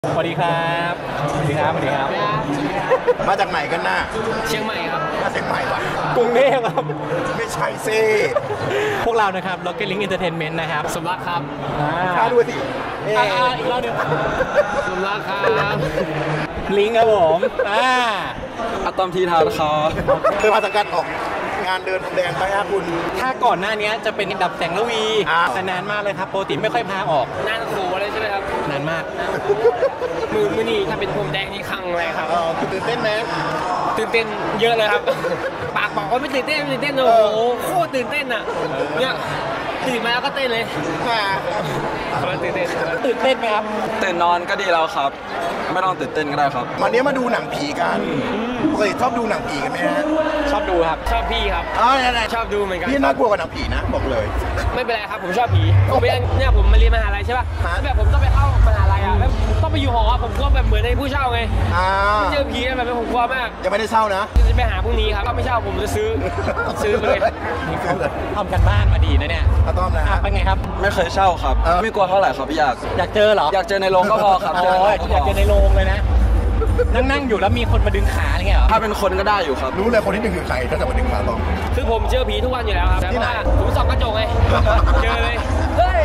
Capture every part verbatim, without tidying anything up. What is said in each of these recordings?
สวัสดีครับสวัสดีครับสวัสดีครับมาจากไหนกันน่ะเชียงใหม่ครับมาเชียงใหม่วะกรุงเทพครับไม่ใช่ซิพวกเรานะครับ Rocket Link Entertainment นะครับสมรักครับข้าดูสิอ่าอีกรอบเดียวสมรักครับลิงครับผมอ่าอะตอมทีทาร์ครับเคยมาสังกัดออกงานเดินพรมแดงไปฮะคุณถ้าก่อนหน้านี้จะเป็นดับแสงระวีแต่นานมากเลยครับปกติไม่ค่อยพาออกนานโขเลยใช่ไหมครับนานมากมือมือนี่ถ้าเป็นพรมแดงนี่ครั้งแรกครับตื่นเต้นไหมตื่นเต้นเยอะเลยครับปากบอกว่าไม่ตื่นเต้นไม่ตื่นเต้นโอ้โหโคตรตื่นเต้นอ่ะเนี่ยตื่นมาแล้วก็เต้นเลยตื่นเต้นตื่นเต้นไหมครับตื่นนอนก็ดีแล้วครับไม่ต้องตื่นเต้นก็ได้ครับวันนี้มาดูหนังผีกันปกติชอบดูหนังผีกันไหมฮะชอบดูครับชอบพี่ครับอ๋อนั่นแหละชอบดูเหมือนกันพี่น่ากลัวกว่าหนังผีนะบอกเลยไม่เป็นไรครับผมชอบผีผมไปเนี่ยผมมาเรียนมหาลัยใช่ป่ะแบบผมต้องไปเข้ามหาลัยอ่ะแล้วต้องไปอยู่หอผมกลัวแบบเหมือนในผู้เช่าไงเจอผีแบบผมกลัวมากยังไม่ได้เช่านะจะไปหาพรุ่งนี้ครับถ้าไม่เช่าผมจะซื้อซื้อไปเลยทำกันบ้านมาดีนะเนี่ยอะต้อมนะเป็นไงครับไม่เคยเช่าครับไม่กลัวเท่าไหร่ครับอยากอยากเจอเหรออยากเจอในโรงก็พอครับอยากเจอในโรงเลยนะนั่งนั่งอยู่แล้วมีคนมาดึงขาอะไรเงี้ยเหรอถ้าเป็นคนก็ได้อยู่ครับรู้เลยคนที่ดึงคือใครถ้าจะมาดึงขาต้องคือผมเจอผีทุกวันอยู่แล้วครับที่ไหนผมส่องกระจกไงเจอเลยเฮ้ย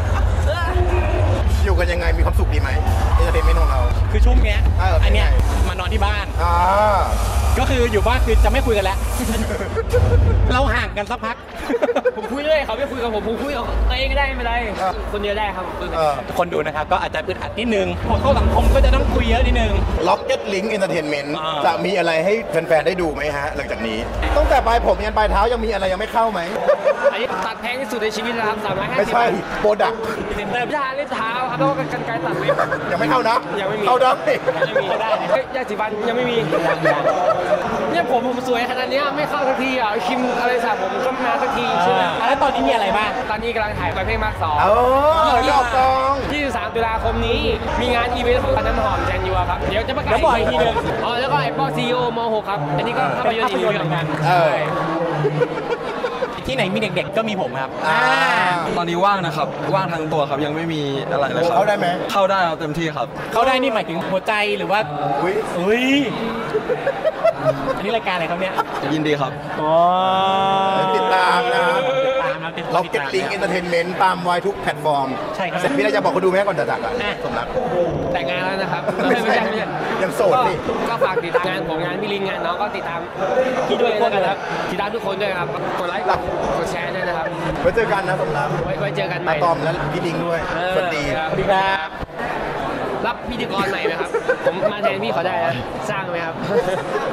อยู่กันยังไงมีความสุขดีไหมเอนเตอร์เทนเมนต์ของเราคือช่วงเนี้ยอันเนี้ยมานอนที่บ้านก็คืออยู่บ้านคือจะไม่คุยกันแล้วเราห่างกันสักพักผมคุยเลยเขาไม่คุยกับผมผมคุยกับตัวเองก็ได้ไม่ได้คนเดียวได้ครับคนดูนะครับก็อาจจะอึดอัดนิดนึงพอเข้าสังคมก็จะต้องคุยเยอะนิดนึง Rocket Link Entertainment จะมีอะไรให้แฟนๆได้ดูไหมฮะหลังจากนี้ตั้งแต่ปลายผมยันปลายเท้ายังมีอะไรยังไม่เข้าไหมอันนี้ตัดแพงที่สุดในชีวิตนะครับสามร้อยห้าสิบไม่ใช่โปรดักต์เซ็นเตอร์ยาเล่นเท้าครับแล้วก็กันไกลตัดเล็บยังไม่เข้านะยังไม่มีเข้าได้ยังไม่มีได้ยาสีฟันยังไม่มีเนี่ยผมผมสวยขนาดนี้ไม่เข้าสักทีอ่ะคิมอะไรสาผมก็มาสักทีใช่ไหมแล้วตอนนี้มีอะไรบ้างตอนนี้กำลังถ่ายเพลงมาร์คสองโอ้ยดอกกองยี่สิบสามตุลาคมนี้มีงานอีเวนต์ของน้ำหอมแจนยัวครับเดี๋ยวจะประกาศอีกทีนึงอ๋อแล้วก็ไอ้ปอซีโอมหกครับอันนี้ก็ภาพยนตร์อีกเรื่องกันที่ไหนมีเด็กๆก็มีผมครับตอนนี้ว่างนะครับว่างทั้งตัวครับยังไม่มีอะไรเลยครับเข้าได้ไหมเข้าได้ครับเต็มที่ครับเข้าได้นี่หมายถึงหัวใจหรือว่าอุ้ยอุ้ยอันนี้รายการอะไรครับเนี่ยยินดีครับอ๋อติดตามนะครับติดตามนะติดตาม Rocket Link Entertainment ตามไว้ทุกแพลตฟอร์มใช่ครับเสร็จพี่ได้จะบอกเขาดูไหมก่อนจะจากอ่ะสมรักแต่งงานแล้วนะครับไม่ใช่ยังโสดนี่ก็ฝากติดตามงานผมงานพี่ลิงงานน้องก็ติดตามพี่ด้วยนะครับติดตามทุกคนด้วยครับกดไลค์กดแชร์ด้วยนะครับไว้เจอกันนะสมรักไว้เจอกันใหม่ตอมและพี่ลิงด้วยสวัสดีสวัสดีครับรับพิธีกรใหม่ไหมครับผมมาแทนพี่เขาได้นะสร้างไหมครับ